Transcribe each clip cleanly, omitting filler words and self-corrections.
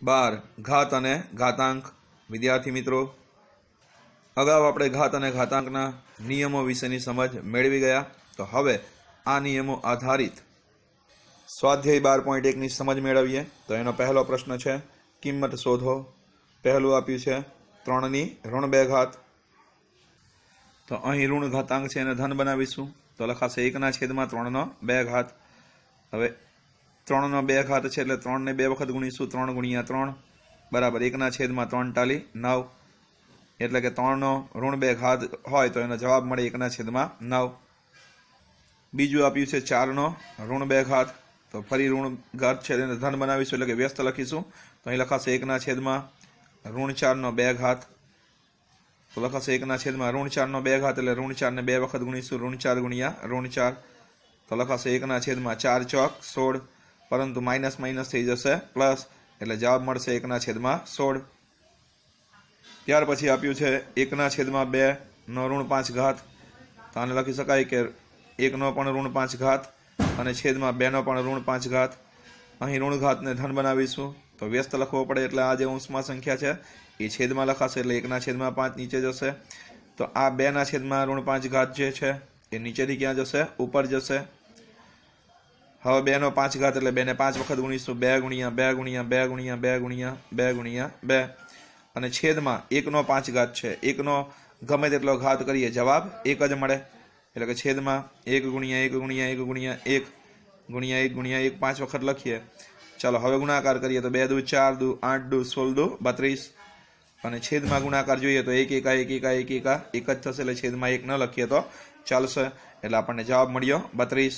12 घात अने घातांक। विद्यार्थी मित्रों, अगाऊ आपणे घात अने घातांकना नियमों विशेनी समझ मेळवी गया। तो हवे आ नियमों आधारित स्वाध्याय 12.1 नी समझ मेळवीए। तो एनो पहलो प्रश्न छे किंमत शोधो। पहलू आप्युं छे 3 नी ऋण 2 घात। तो अहीं ऋण घातांक छे एने धन बनावीशुं। तो लखाशे 1/3 નો 2 घात। हवे 3 નો 2 घात छे એટલે 3 ने 2 वखत गुणीशुं। 3 × 3 बराबर 1/3 टाली 9 એટલે કે 3 નો ऋण 2 घात होय तो एनो जवाब मळे 1/9। बीजुं आप्युं छे 4 નો ऋण 2 घात। तो फरी ऋण घात छे એને ધન બનાવીશું એટલે કે વ્યસ્ત લખીશું। તો અહીં લખાશે 1/4 નો 2 घात। तो लखाशे 1/4 નો 2 घात એટલે ऋण 4 ने 2 वखत गुणीशुं। ऋण 4 × ऋण 4 तो लखाशे 1/4 चौक 16 परंतु माइनस माइनस थई जशे प्लस એટલે જવાબ મળશે 1/16। ત્યાર પછી આપ્યું છે 1/2 નો ऋण 5 घात। તો આને લખી શકાય કે 1 નો પણ ऋण 5 घात અને છેદમાં 2 નો પણ ऋण 5 घात। અહીં ઋણ ઘાતને ધન બનાવીશું તો વ્યસ્ત લખવો પડે એટલે આ જે અંશમાં સંખ્યા છે એ છેદમાં લખાશે એટલે 1/5 નીચે જશે। તો આ 2/5 ऋण 5 घात જે છે એ નીચેથી ક્યાં જશે? ઉપર જશે। હવે 2 નો 5 घात એટલે 2 ને 5 વખત ગુણીશું। 2 × 2 × 2 × 2 × 2 × 2 અને છેદમાં 1 નો 5 घात છે। 1 નો ગમે તેટલો ઘાત કરીએ જવાબ 1 જ મળે એટલે કે છેદમાં 1 × 1 × 1 × 1 × 1 × 1 5 વખત લખીએ। ચાલો હવે ગુણાકાર કરીએ તો 2 × 4 = 8 × 16 = 32 અને છેદમાં ગુણાકાર જોઈએ તો 1 1 1 1 1 1 એક જ થશે એટલે છેદમાં 1 ન લખીએ તો ચાલશે એટલે આપણને જવાબ મળ્યો 32।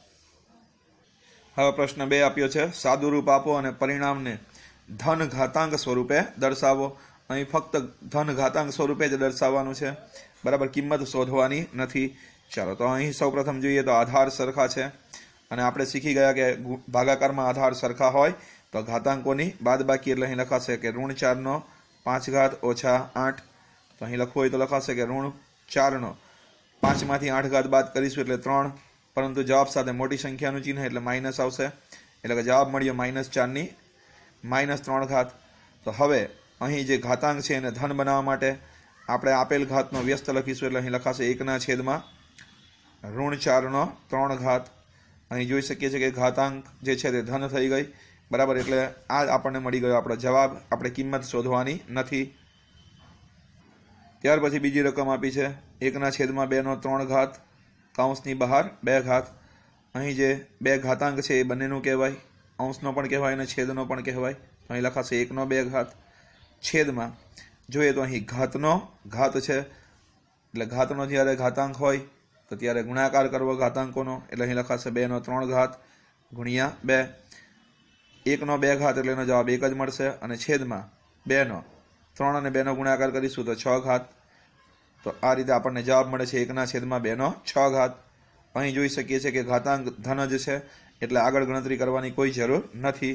હવે પ્રશ્ન 2 આપ્યો છે સાદું રૂપ આપો અને પરિણામને ધન ઘાતાંક સ્વરૂપે દર્શાવો। અહીં ફક્ત ધન ઘાતાંક સ્વરૂપે જ દર્શાવવાનું છે, બરાબર, કિંમત શોધવાની નથી। ચાલો તો અહીં સૌપ્રથમ જોઈએ તો આધાર સરખા છે અને આપણે શીખી ગયા કે ભાગાકારમાં આધાર સરખા હોય તો ઘાતાંકોની બાદબાકી એટલે અહીં લખાશે કે ऋण 4 નો 5 घात ઓછા 8। તો અહીં લખવું હોય તો લખાશે કે ऋण 4 નો 5 માંથી 8 घात બાદ કરીશું એટલે 3 પરંતુ જવાબ સાથે મોટી સંખ્યાનું ચિહ્ન એટલે માઇનસ આવશે એટલે કે જવાબ મળ્યો -4 ની -3 घात। તો હવે અહીં જે ઘાતાંક છે એને ધન બનાવવા માટે આપણે આપેલ ઘાતનો વ્યસ્ત લખીશું એટલે અહીં લખાશે 1/4 ऋण 4 નો 3 घात। અહીં જોઈ શકીએ છીએ કે ઘાતાંક જે છે તે ધન થઈ ગઈ, બરાબર, એટલે આ આપણને મળી ગયો આપણો જવાબ। આપણે કિંમત શોધવાની નથી। ત્યાર પછી બીજી રકમ આપી છે 1/2 નો 3 घात કૌંસની બહાર 2 घात। અહીં જે બે ઘાતાંક છે એ બંનેનું કહેવાય, અંશનો પણ કહેવાય અને છેદનો પણ કહેવાય। તો અહીં લખાશે 1 નો 2 घात છેદમાં જોઈએ તો અહીં ઘાતનો ઘાત છે એટલે ઘાતનો જ્યારે ઘાતાંક હોય તો ત્યારે ગુણાકાર કરવો ઘાતાંકોનો એટલે અહીં લખાશે 2 નો 3 घात ગુણ્યા 2। 1 નો 2 घात એટલે એનો જવાબ 1 જ મળશે અને છેદમાં 2 નો 3 અને 2 નો ગુણાકાર કરીશું તો 6 घात। તો આ રીતે આપણને જવાબ મળે છે 1/2 નો 6 घात। અહીં જોઈ શકીએ છીએ કે ઘાતાંક ધન જ છે એટલે આગળ ગણતરી કરવાની કોઈ જરૂર નથી।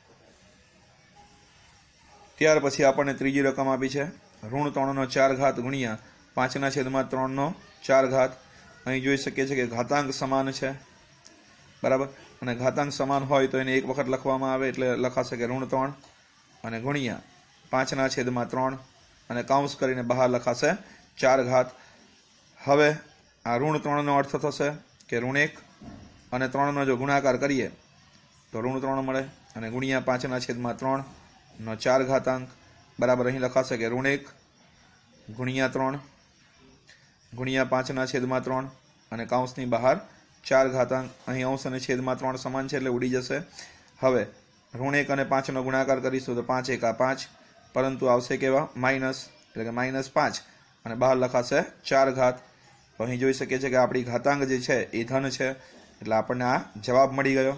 ત્યાર પછી આપણને ત્રીજી રકમ આપી છે ऋण 3 નો 4 घात ગુણ્યા 5/3 નો 4 घात। અહીં જોઈ શકીએ છીએ કે ઘાતાંક સમાન છે, બરાબર, અને ઘાતાંક સમાન હોય તો એને એક વખત લખવામાં આવે એટલે લખાશે કે ऋण 3 અને ગુણ્યા 5/3 અને કૌંસ કરીને બહાર લખાશે 4 घात। હવે આ ऋण 3 નો અર્થ થશે કે ऋण 1 અને 3 નો જો ગુણાકાર કરીએ તો ऋण 3 મળે અને ગુણ્યા 5/3 નો 4 ઘાતાંક બરાબર અહીં લખાશે કે ऋण 1 ગુણ્યા 3 ગુણ્યા 5/3 અને કૌંસની બહાર 4 ઘાતાંક। અહીં અંશ અને છેદમાં 3 સમાન છે એટલે ઉડી જશે। હવે ऋण 1 અને 5 નો ગુણાકાર કરીશું તો 5 × 5 પરંતુ આવશે કેવા માઇનસ એટલે કે -5 અને બહાર લખાશે 4 घात। તો અહીં જોઈ શકીએ છીએ કે આપણી ઘાતાંક જે છે એ ધન છે એટલે આપણને આ જવાબ મળી ગયો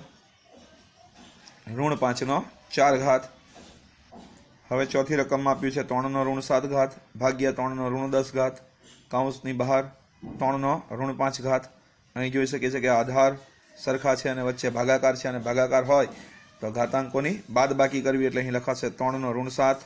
ऋण 5 નો 4 घात। હવે ચોથી રકમમાં આપ્યું છે 3 નો ऋण 7 घात ભાગ્યા 3 નો ऋण 10 घात કૌંસની બહાર 3 નો ऋण 5 घात। અહીં જોઈ શકીએ છીએ કે આધાર સરખા છે અને વચ્ચે ભાગાકાર છે અને ભાગાકાર હોય તો ઘાતાંકોની બાદબાકી કરવી એટલે અહીં લખાશે 3 નો ऋण 7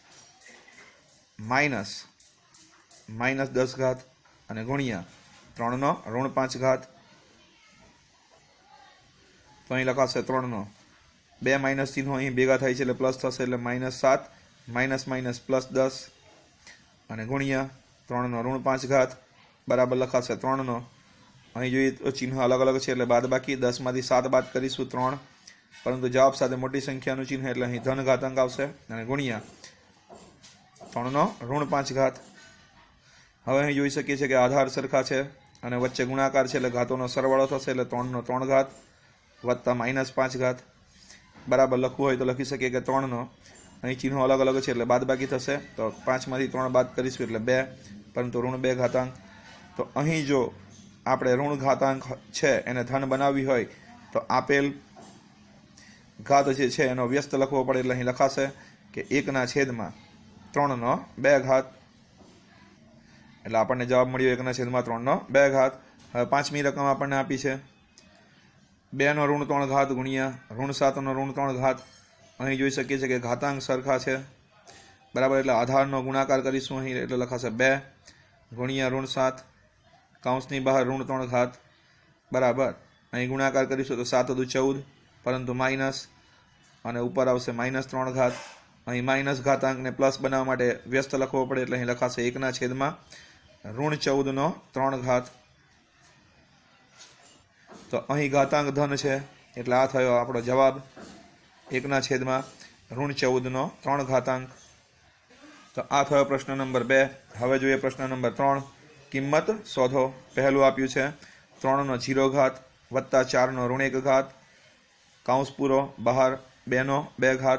માઇનસ 10 घात અને ગુણ્યા 3 નો ऋण 5 घात। તો અહીં લખાશે 3 નો બે માઇનસ ચિહ્નો અહીં ભેગા થાય છે એટલે પ્લસ થશે એટલે -7 માઇનસ માઇનસ +10 અને ગુણ્યા 3 નો ઋણ 5 ઘાત બરાબર લખાશે 3 નો અહીં જોઈએ તો ચિહ્ન અલગ અલગ છે એટલે બાદ બાકી 10 માંથી 7 બાદ કરીશું 3 પરંતુ જવાબ સાથે મોટી સંખ્યાનું ચિહ્ન એટલે અહીં ધન ઘાતાંક આવશે અને ગુણ્યા 3 નો ઋણ 5 ઘાત। હવે અહીં જોઈ શકીએ છીએ કે આધાર સરખા છે અને વચ્ચે ગુણાકાર છે એટલે ઘાતોનો સરવાળો થશે એટલે 3 નો 3 ઘાત વત્તા -5 ઘાત બરાબર લખવું હોય તો લખી શકીએ કે 3 નો અહીં ચિહ્નો અલગ અલગ છે એટલે બાદ બાકી થશે તો 5 માંથી 3 બાદ કરીશું એટલે 2 પરંતુ ઋણ 2 ઘાતાંક। તો અહીં જો આપણે ઋણ ઘાતાંક છે એને ધન બનાવવી હોય તો આપેલ ઘાત જે છે એનો વ્યસ્ત લખવો પડે એટલે અહીં લખાશે કે 1/3 નો 2 ઘાત એટલે આપણને જવાબ મળ્યો 1/3 નો 2 ઘાત। હવે પાંચમી રકમ આપણને આપી છે 2 નો ઋણ 3 ઘાત ગુણ્યા ઋણ 7 નો ઋણ 3 ઘાત। અહીં જોઈ શકીએ છીએ કે ઘાતાંક સરખા છે બરાબર એટલે આધારનો ગુણાકાર કરીશું અહીં એટલે લખાશે 2 ગુણ્યા ઋણ 7 કૌંસની બહાર ઋણ 3 ઘાત બરાબર અહીં ગુણાકાર કરીશું તો 7 × 14 પરંતુ માઇનસ અને ઉપર આવશે -3 ઘાત। અહીં માઇનસ ઘાતાંકને પ્લસ બનાવવા માટે વ્યસ્ત લખવો પડે એટલે અહીં લખાશે 1/ઋણ 14 નો 3 ઘાત। તો અહીં ઘાતાંક ધન છે એટલે આ થયો આપણો જવાબ 1/ઋણ 14 નો 3 ઘાતાંક। તો આ થયો પ્રશ્ન નંબર 2। હવે જોઈએ પ્રશ્ન નંબર 3 કિંમત શોધો। પહેલું આપ્યું છે 3 નો 0 ઘાત વત્તા 4 નો ઋણ 1 ઘાત કૌંસ પૂરો બહાર 2 નો 2 ઘાત।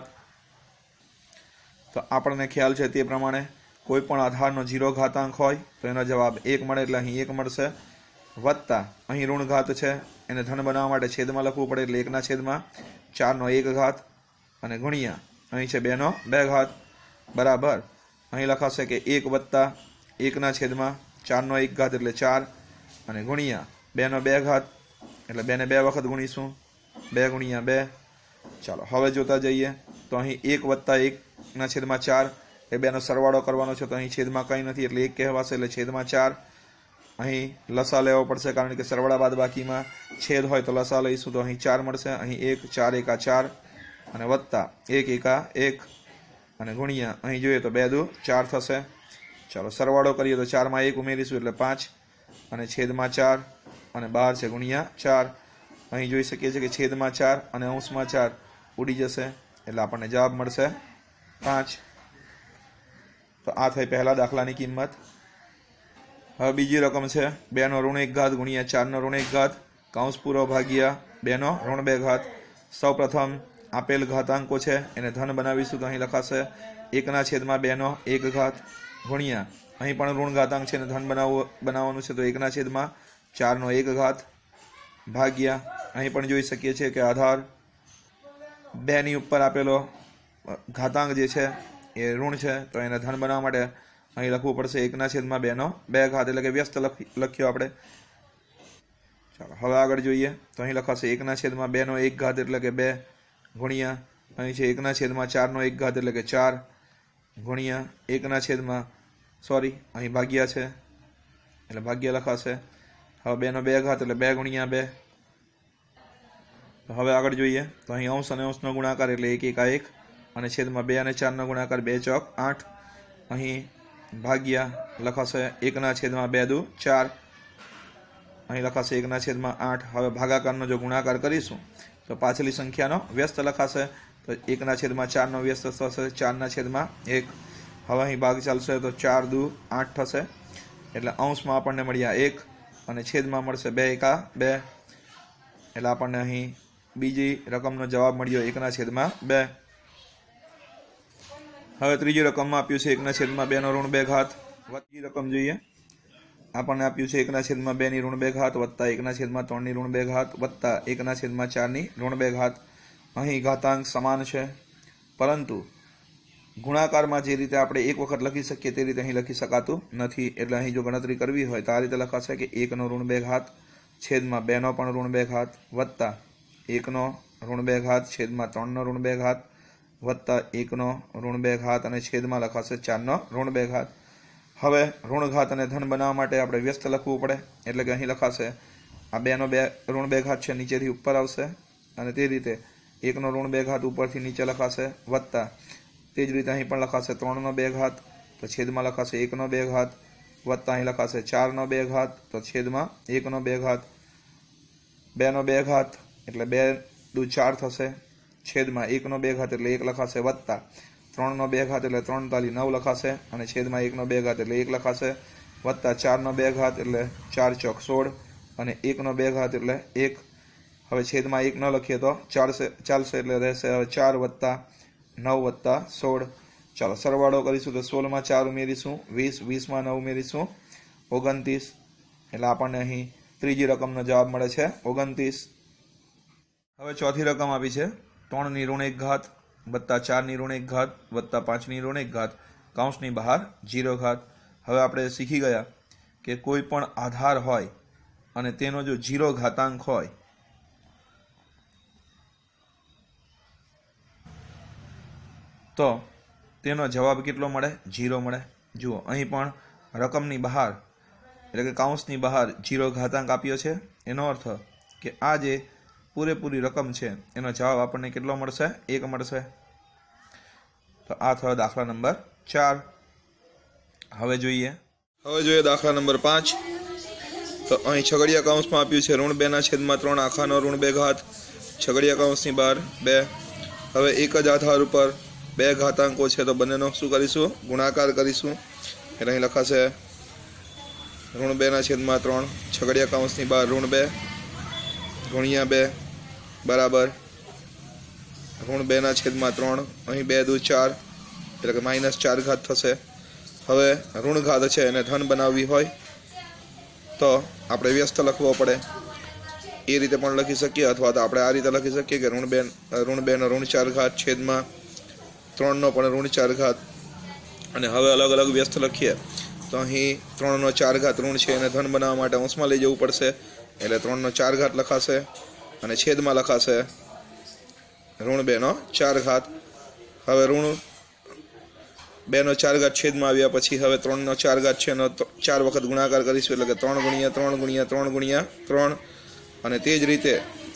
તો આપણને ખ્યાલ છે તે પ્રમાણે કોઈ પણ આધારનો 0 ઘાતાંક હોય તો એનો જવાબ 1 મળે એટલે અહીં 1 મળશે વત્તા અહીં ઋણ ઘાત છે એને ધન બનાવવા માટે છેદમાં લખવું પડે એટલે 1/4 નો 1 ઘાત અને ગુણ્યા અહીં છે 2 નો 2 ઘાત બરાબર અહીં લખાશે કે 1 વત્તા 1/4 નો 1 ઘાત એટલે 4 અને ગુણ્યા 2 નો 2 ઘાત એટલે 2 ને 2 વખત ગુણીશું 2 ગુણ્યા 2। ચાલો હવે જોતા જઈએ તો અહીં 1 વત્તા 1/4 એ 2 નો સરવાળો કરવાનો છે તો અહીં છેદમાં કંઈ નથી એટલે 1 કહેવાશે એટલે છેદમાં 4 અહીં લસા લેવો પડશે કારણ કે સરવાળા બાદ બાકીમાં છેદ હોય તો લસા લઈશું તો અહીં 4 મળશે અહીં 1 4 × 4 અને વત્તા 1 × 1 અને ગુણ્યા અહીં જોઈએ તો 2 × 4 થશે। ચાલો સરવાળો કરીએ તો 4 માં 1 ઉમેરીશું એટલે 5 અને છેદમાં 4 અને બહાર છે ગુણ્યા 4 અહીં જોઈ શકીએ છીએ કે છેદમાં 4 અને અંશમાં 4 ઉડી જશે એટલે આપણને જવાબ મળશે 5। તો આ થઈ પહેલા દાખલાની કિંમત। હવે બીજી રકમ છે 2 નો ઋણ 1 ઘાત ગુણ્યા 4 નો ઋણ 1 ઘાત કૌંસ પૂરો ભાગ્યા 2 નો ઋણ 2 ઘાત। સૌપ્રથમ આપેલ ઘાતાંકો છે એને ધન બનાવીશું તો અહીં લખાશે 1/2 નો 1 ઘાત ગુણ્યા અહીં પણ ઋણ ઘાતાંક છે એને ધન બનાવવાનું છે તો 1/4 નો 1 ઘાત ભાગ્યા અહીં પણ જોઈ શકીએ છીએ કે આધાર 2 ની ઉપર આપેલો ઘાતાંક જે છે એ ઋણ છે તો એને ધન બનાવવા માટે અહીં લખવું પડશે 1/2 નો 2 ઘાત એટલે કે વ્યસ્ત લખ્યો આપણે। ચાલો હવે આગળ જોઈએ તો અહીં લખાશે 1/2 નો 1 ઘાત એટલે કે 2 ગુણ્યા અહીં છે 1/4 નો 1 ઘાત એટલે કે 4 ગુણ્યા અહીં ભાગ્યા છે એટલે ભાગ્યા લખાશે। હવે 2 નો 2 ઘાત એટલે 2 ગુણ્યા 2। હવે આગળ જોઈએ તો અહીં અંશ અને અંશનો ગુણાકાર એટલે 1 × 1 અને છેદમાં 2 અને 4 નો ગુણાકાર 2 × 8 અહીં ભાગ્યા લખાશે 1/2 × 4 અહીં લખાશે 1/8। હવે ભાગાકારનો જો ગુણાકાર કરીશું તો પાછલી સંખ્યાનો વ્યસ્ત લખાશે તો 1/4 નો વ્યસ્ત થશે 4/1। હવે અહીં ભાગ ચાલશે તો 4 × 8 થશે એટલે અંશમાં આપણને મળ્યા 1 અને છેદમાં મળશે 2 × 2 એટલે આપણને અહીં બીજી રકમનો જવાબ મળ્યો 1/2। હવે ત્રીજી રકમમાં આપ્યું છે 1/2 નો ઋણ 2 ઘાત વત્તી રકમ જોઈએ આપણને આપ્યું છે 1/2 ની ઋણ 2 ઘાત વત્તા 1/3 ની ઋણ 2 ઘાત વત્તા 1/4 ની ઋણ 2 ઘાત। અહીં ઘાતાંક સમાન છે પરંતુ ગુણાકારમાં જે રીતે આપણે એક વખત લખી શકીએ તે રીતે અહીં લખી શકાતું નથી એટલે અહીં જો ગણતરી કરવી હોય તો આ રીતે લખાશે કે 1 નો ઋણ 2 ઘાત છેદમાં 2 નો પણ ઋણ 2 ઘાત વત્તા 1 નો ઋણ 2 ઘાત છેદમાં 3 નો ઋણ 2 ઘાત વત્તા 1 નો ઋણ 2 ઘાત અને છેદમાં લખાશે 4 નો ઋણ 2 ઘાત। હવે ઋણ ઘાત અને ધન બનાવવા માટે આપણે વ્યસ્ત લખવું પડે એટલે કે અહીં લખાશે આ 2 નો ઋણ 2 ઘાત છે નીચેથી ઉપર આવશે અને તે રીતે 1 ઋણ 2 ઘાત ઉપરથી નીચે લખાશે વત્તા તે જ રીતે અહીં પણ લખાશે 3 2 ઘાત તો છેદમાં લખાશે 1 2 ઘાત વત્તા અહીં લખાશે 4 2 ઘાત તો છેદમાં 1 2 ઘાત 2 2 ઘાત એટલે 2 દુ 4 થશે છેદમાં 1 2 ઘાત એટલે 1 લખાશે વત્તા 3 2 ઘાત એટલે 3 તાલી 9 લખાશે અને છેદમાં 1 2 ઘાત એટલે 1 લખાશે વત્તા 4 2 ઘાત એટલે 4 ચોક 16 અને 1 2 ઘાત એટલે 1 હવે છેદમાં 1 ન લખીએ તો ચાલશે એટલે રહેશે હવે 4 વત્તા 9 વત્તા 16 ચાલો સરવાળો કરીશું તો 16 માં 4 ઉમેરીશું 20 20 માં 9 ઉમેરીશું 29 એટલે આપણને અહીં ત્રીજી રકમનો જવાબ મળે છે 29। હવે ચોથી રકમ આપી છે 3 ની ઋણ 1 ઘાત વત્તા 4 ની ઋણ 1 ઘાત વત્તા 5 ની ઋણ 1 ઘાત કૌંસની બહાર 0 ઘાત। હવે આપણે શીખી ગયા કે કોઈ પણ આધાર હોય અને તેનો જો 0 ઘાતાંક હોય તો તેનો જવાબ કેટલો મળે 0 મળે। જુઓ અહીં પણ રકમની બહાર એટલે કે કૌંસની બહાર 0 ઘાતાંક આપ્યો છે એનો અર્થ કે આ જે પૂરેપૂરી રકમ છે એનો જવાબ આપણને કેટલો મળશે 1 મળશે। તો આ થયો દાખલા નંબર 4। હવે જોઈએ દાખલા નંબર 5। તો અહીં છગડિયા કૌંસમાં આપ્યું છે ઋણ 2 ના છેદમાં 3 આખાનો ઋણ 2 ઘાત છગડિયા કૌંસની બહાર 2। હવે એક જ આધાર ઉપર 2 ઘાતાંકો છે તો બંનેનો શું કરીશું ગુણાકાર કરીશું એટલે અહીં લખાશે ઋણ 2 ના છેદમાં 3 છગડિયા કૌંસની બહાર ઋણ 2 ગુણ્યા 2 બરાબર ઋણ 2 ના છેદમાં 3 અહીં 2 દુ 4 એટલે કે -4 ઘાત થશે। હવે ઋણ ઘાત છે એને ધન બનાવવી હોય તો આપણે વ્યસ્ત લખવો પડે એ રીતે પણ લખી શકીએ અથવા તો આપણે આ રીતે લખી શકીએ કે ઋણ 2 નો ઋણ 4 ઘાત છેદમાં 3 નો પણ ઋણ 4 ઘાત અને હવે અલગ અલગ વ્યસ્ત લખીએ તો અહીં 3 નો 4 ઘાત ઋણ છે એને ધન બનાવવા માટે અંશમાં લઈ જવું પડશે એટલે 3 નો 4 ઘાત લખાશે અને છેદમાં લખાશે ઋણ 2 નો 4 ઘાત। હવે ઋણ 2 નો 4 ઘાત છેદમાં આવ્યા પછી હવે 3 નો 4 ઘાત છે એનો 4 વખત ગુણાકાર કરીશું એટલે કે 3 ગુણ્યા 3 ગુણ્યા 3 ગુણ્યા 3 અને તે જ રીતે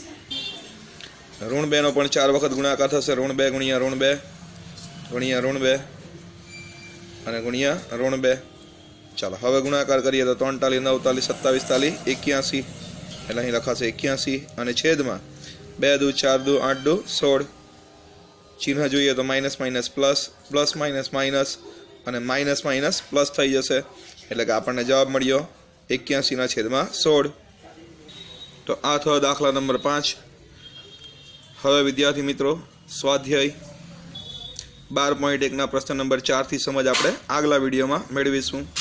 ઋણ 2 નો પણ 4 વખત ગુણાકાર થશે ઋણ 2 ગુણ્યા ઋણ 2 ગુણ્યા ઋણ 2 અને ગુણ્યા ઋણ 2। ચાલો હવે ગુણાકાર કરીએ તો 3 તાલી 9 તાલી 27 તાલી 81 એટલે અહીં લખાશે 81 અને છેદમાં 2 દુ 4 દુ 8 દુ 16 ચિહ્ન જોઈએ તો minus minus plus plus minus minus અને માઇનસ માઇનસ પ્લસ થઈ જશે એટલે કે આપણને જવાબ મળ્યો 81 ના છેદમાં 16। તો આ થયો દાખલા નંબર 5। હવે વિદ્યાર્થી મિત્રો સ્વાધ્યાય 12.1 ના પ્રશ્ન નંબર 4 થી સમજ આપણે આગલા વિડીયોમાં મેળવીશું।